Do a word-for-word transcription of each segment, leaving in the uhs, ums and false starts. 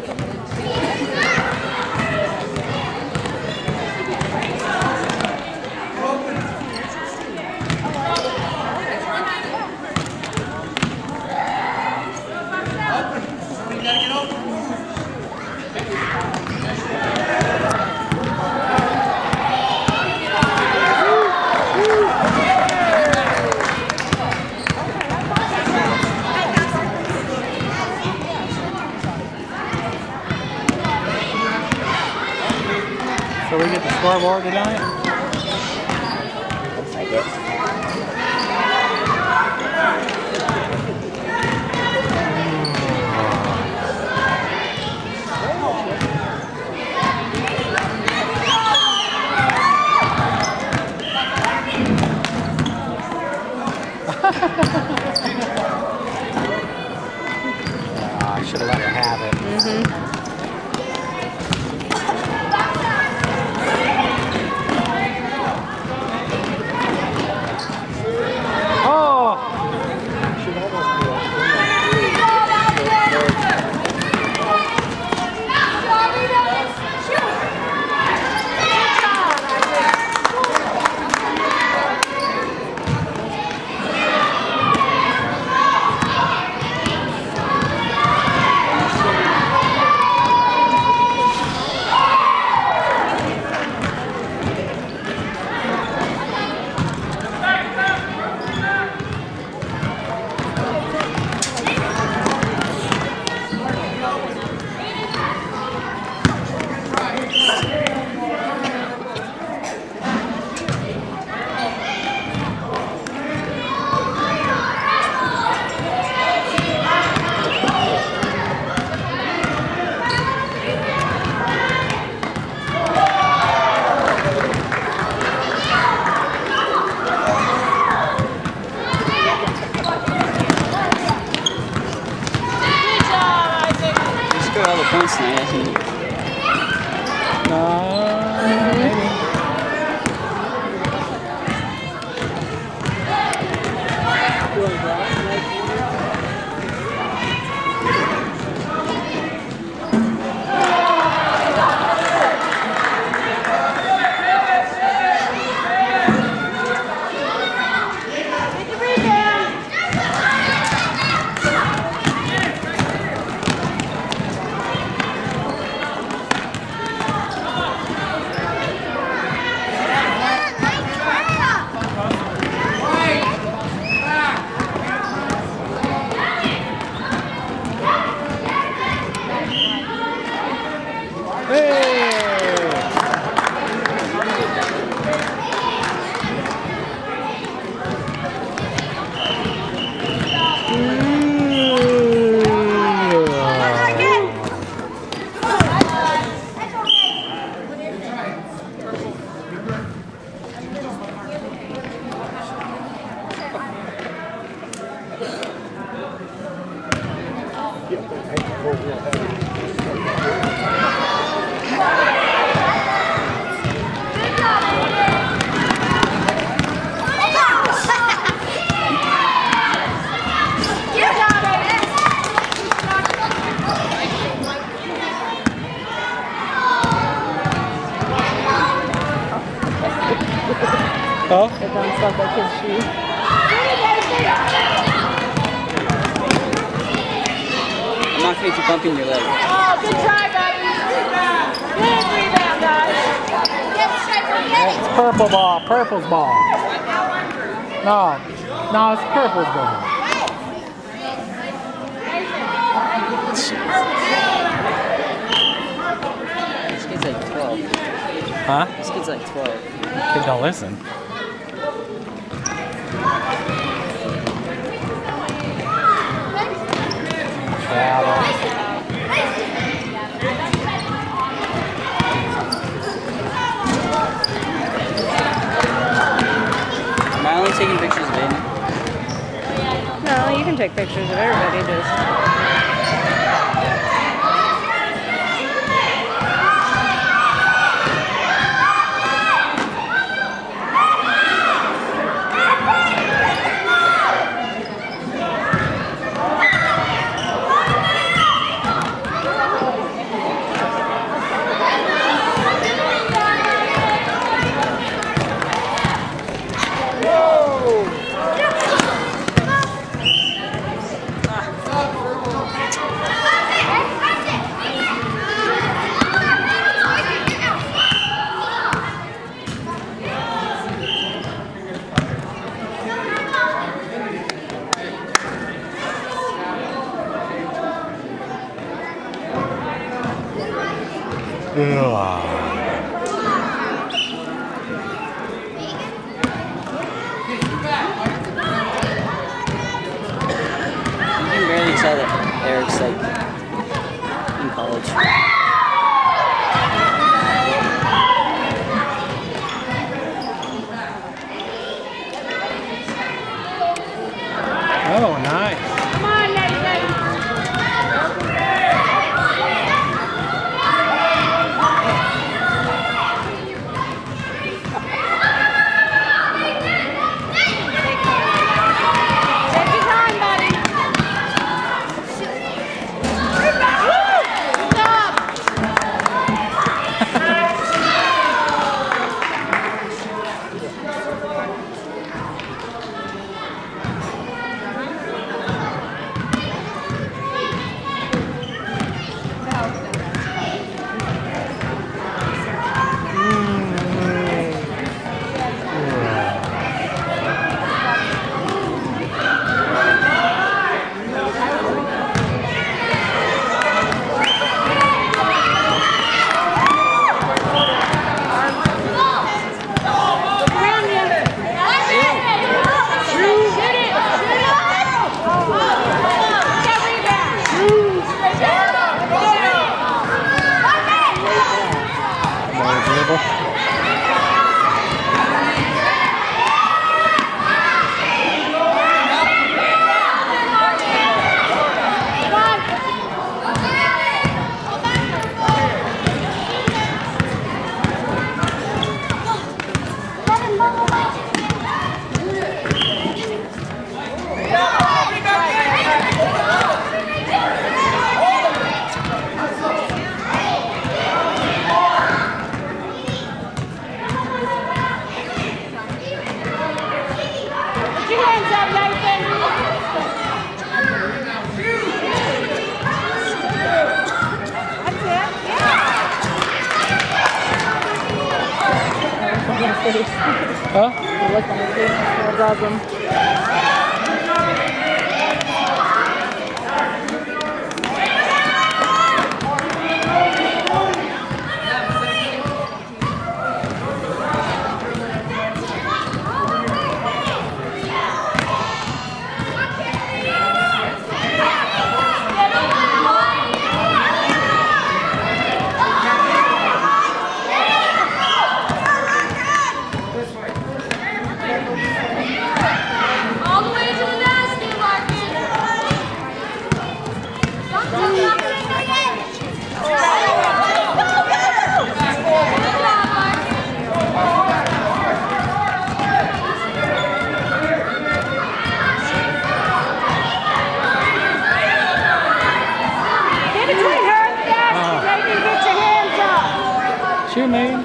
So we get the scoreboard tonight? Looks like it. Oh, I should have let her have it. Mm-hmm. All the points tonight, hasn't he? No, maybe. Oh? It don't suck like his shoe. I'm not going to keep bumping your leg. Oh, good try, guys. Good rebound, guys. It's purple ball. Purple's ball. No. No, it's purple's ball. This kid's like twelve. Huh? This kid's like twelve. Kid don't listen. Travel. Am I only taking pictures of Aiden? No, you can take pictures of everybody. Just. You can barely tell that Eric's like in college. Oh, nice. Come on, Nathan. Take your time, buddy. Huh? The look on his face still does him. You mean?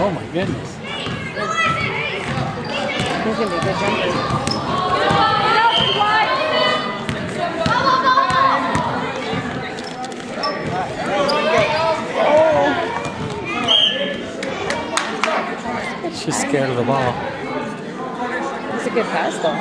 Oh my goodness. He's gonna be a good jumper. She's scared of the ball. It's a good pass though.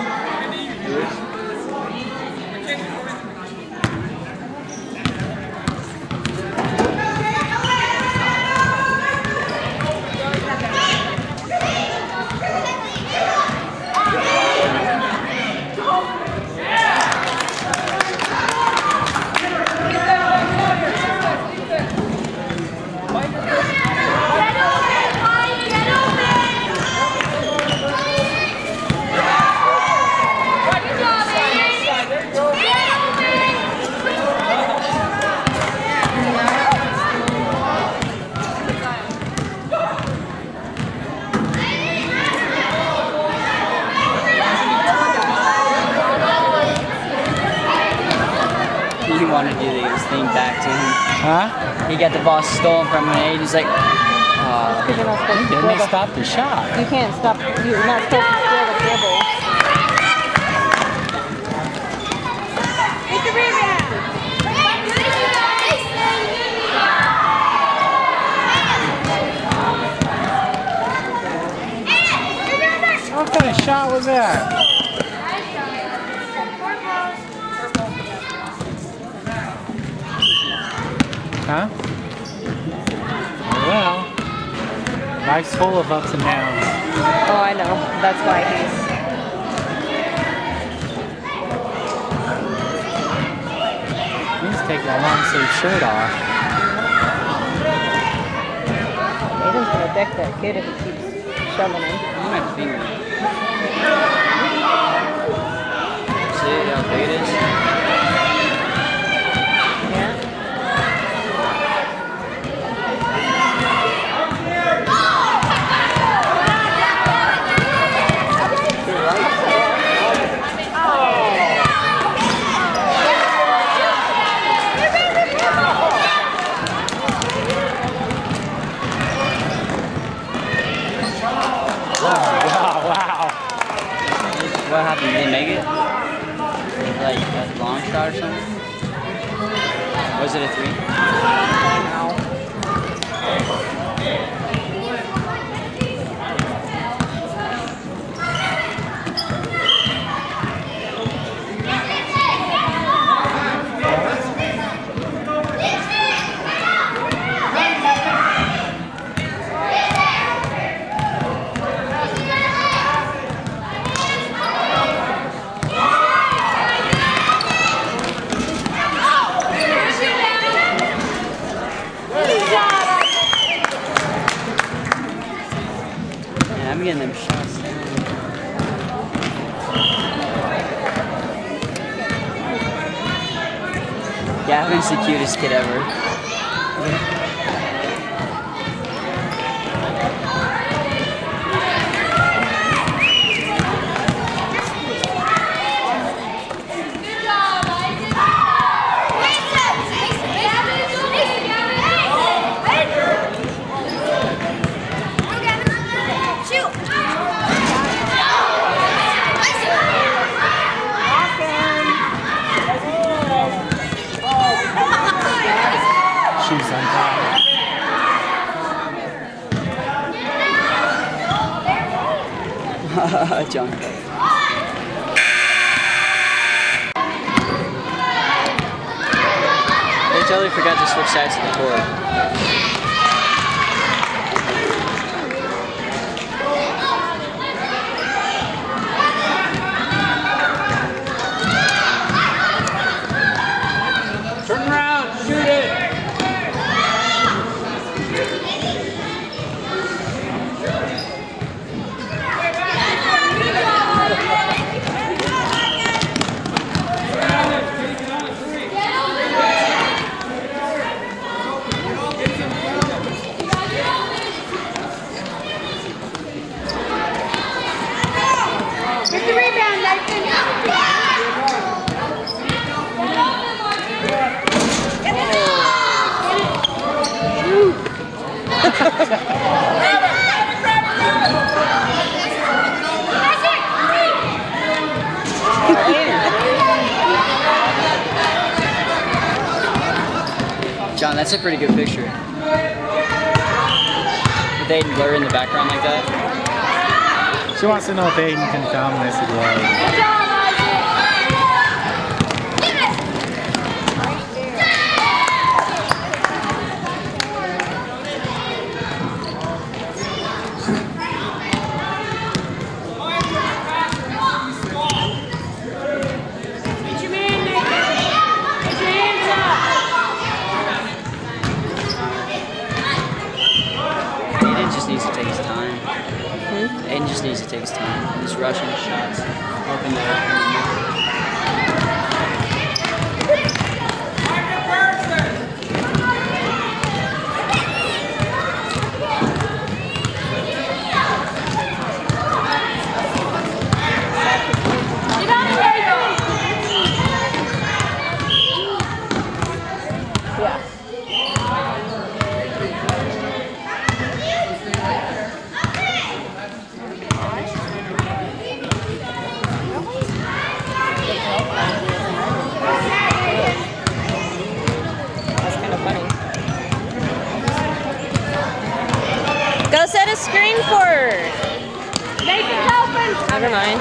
He wanted to do this thing back to him. Huh? He got the ball stolen from him and he's like, uh, Because you're not supposed to Didn't steal they the- stop the shot? You can't stop. You're not supposed to steal the dribble. What kind of shot was that? Huh? Well, life's full of ups and downs. Oh, I know. That's why he's. He's taking a long sleeve shirt off. Aiden's gonna deck that kid if he keeps shoving him. my finger. See how big it is? Yeah. What happened? Did they make it? Like a long shot or something? Was it a three? I'm getting them shots down. Gavin's the cutest kid ever. She's on top. John. They totally forgot to switch sides to the board. Turn around, shoot it! That's a pretty good picture. Did they blur in the background like that? She wants to know if Aiden can come, and I said, yeah. Aiden just needs to take his time. He's rushing his shots. Open there. Go set a screen for her. Nathan's open. Never mind.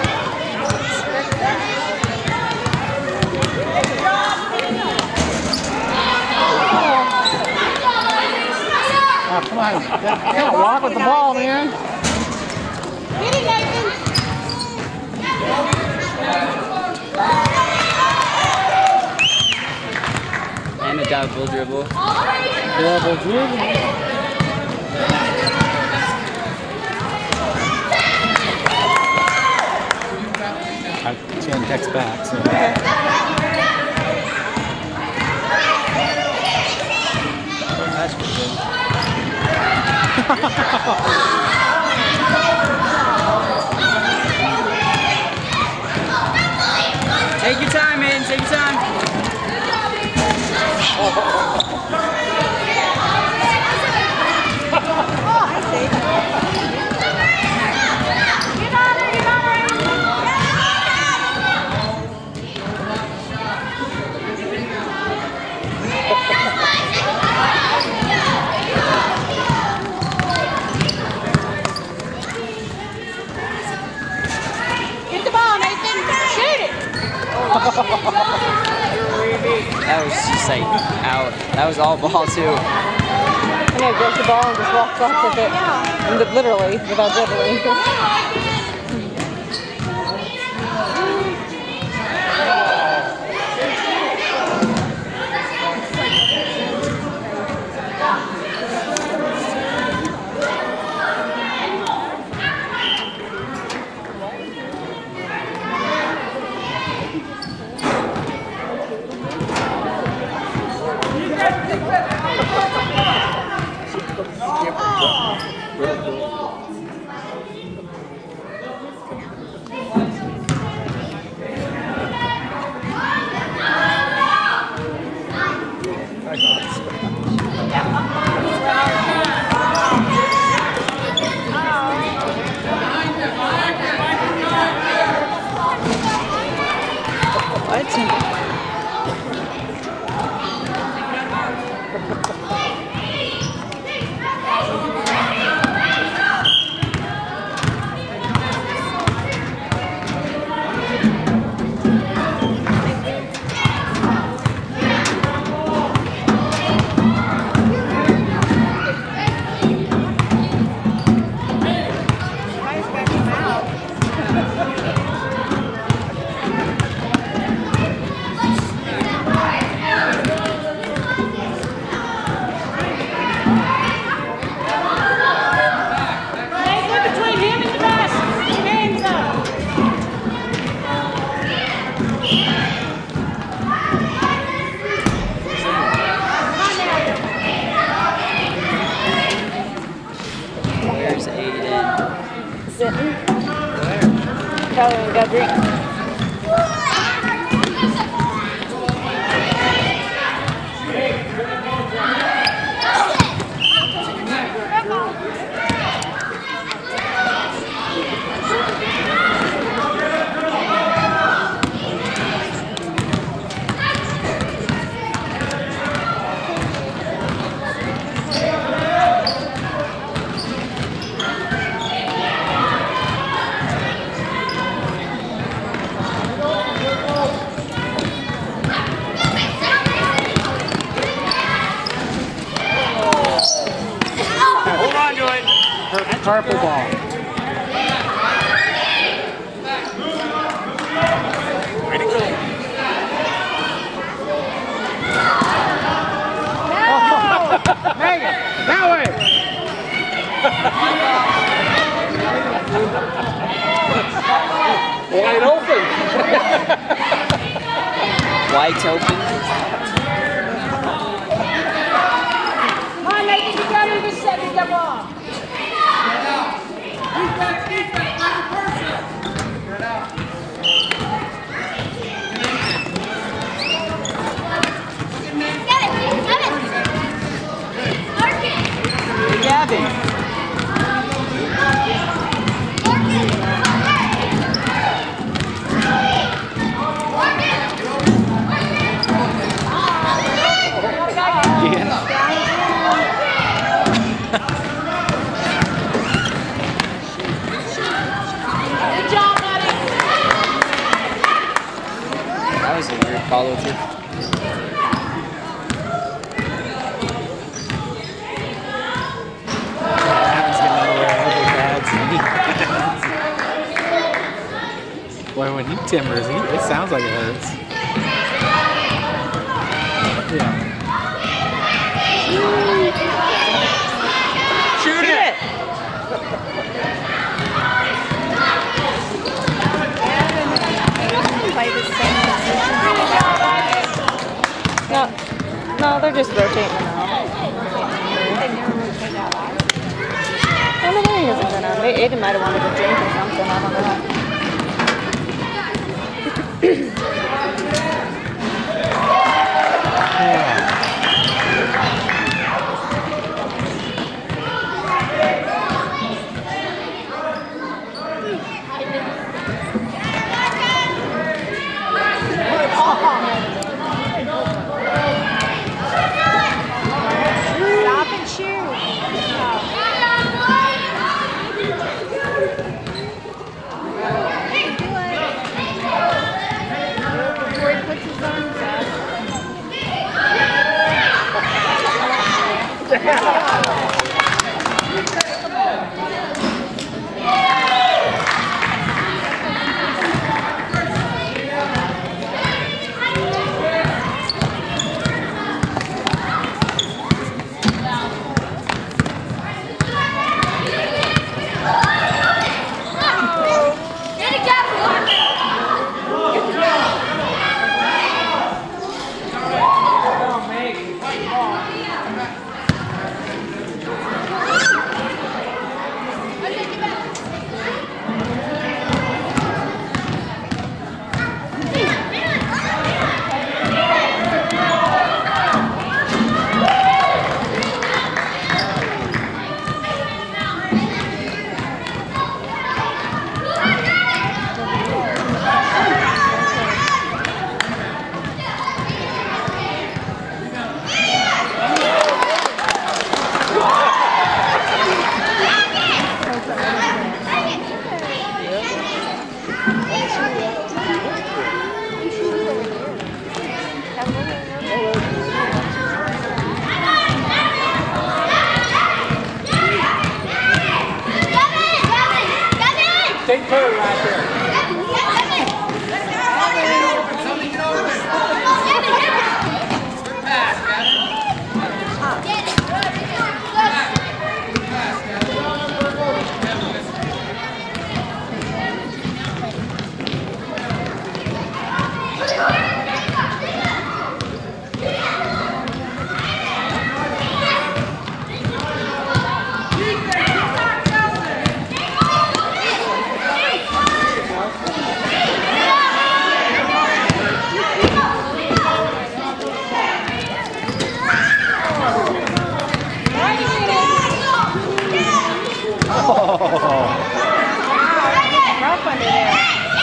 Oh, come on. You can't walk with the ball, man. Get it, Nathan. And a double dribble. Double dribble. I can text back, so. That's pretty good. Take your time, man. Take your time. That was just like out. That was all ball too. I know, grabs the ball and just walks off with it. And literally, without dribbling. Sitting. Probably got drink. Purple, purple ball. Ready, go. Megan, that way! Wide open! Wide open. Come on, Nathan, you got to just set it up off. Defense, defense, like a person. Get out. Get it, get it. Mark it. Gabby. That was a weird follow through. Adam's getting nowhere. Elbow pads. Boy, when he timbers, he, it sounds like it hurts. Yeah. Shoot it! No, no, they're just rotating now. Well, the game hasn't been on. They- Aiden might have wanted to drink or something. I don't know. Stop and shoot. Before he puts his arms Take her right there. Rough under there.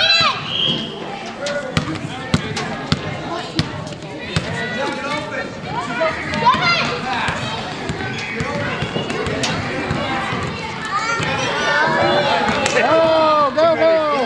Go, go, go!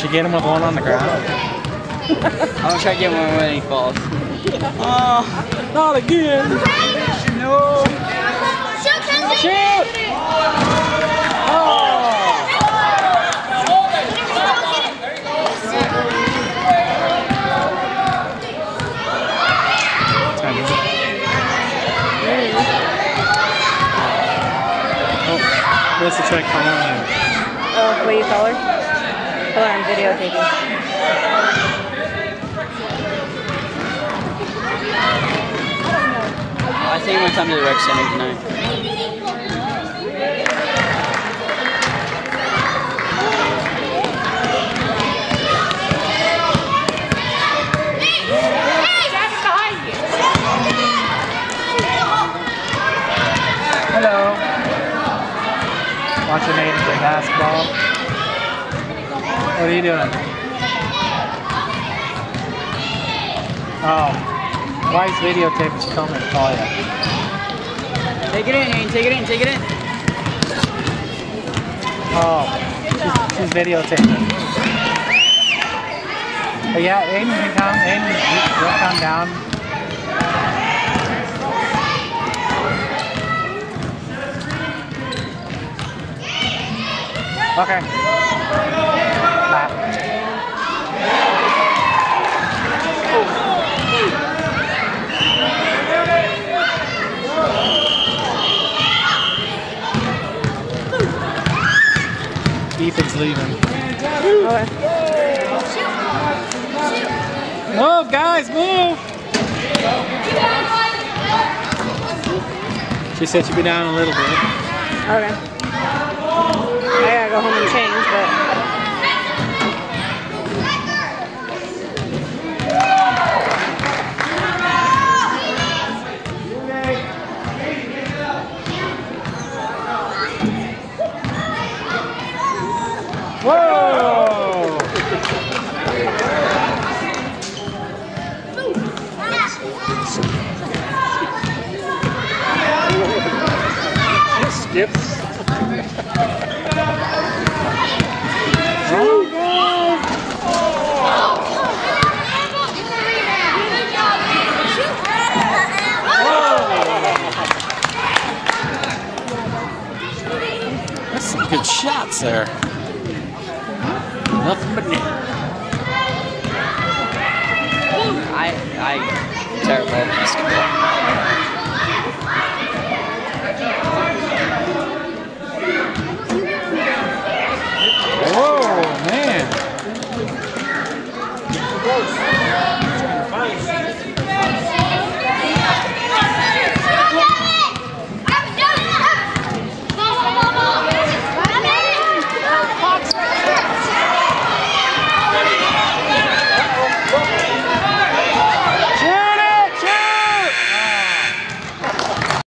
you get him with one on the ground? I'm gonna try to get one when he falls. Oh, not again! No! Shoot! Oh! Oh, what's the trick for him? Oh, what do you call her? Hold on, I'm videotaping. I think we'll come to the rec center tonight. Hello. Watching Aiden play basketball. What are you doing? Oh. Why is videotaping? She told me to call you. Take it in, Aiden. Take it in. Take it in. Oh. She's, she's videotaping. But yeah, Aiden can come. Aiden, you'll come down. Okay. Bye. Ethan's leaving. Okay. Move, guys, move! She said she'd be down a little bit. Okay. I gotta go home and change, but... Whoa! Skips. Oh, God. That's some good shots there. Nothing but net. I, I, terrible at basketball. Whoa, man.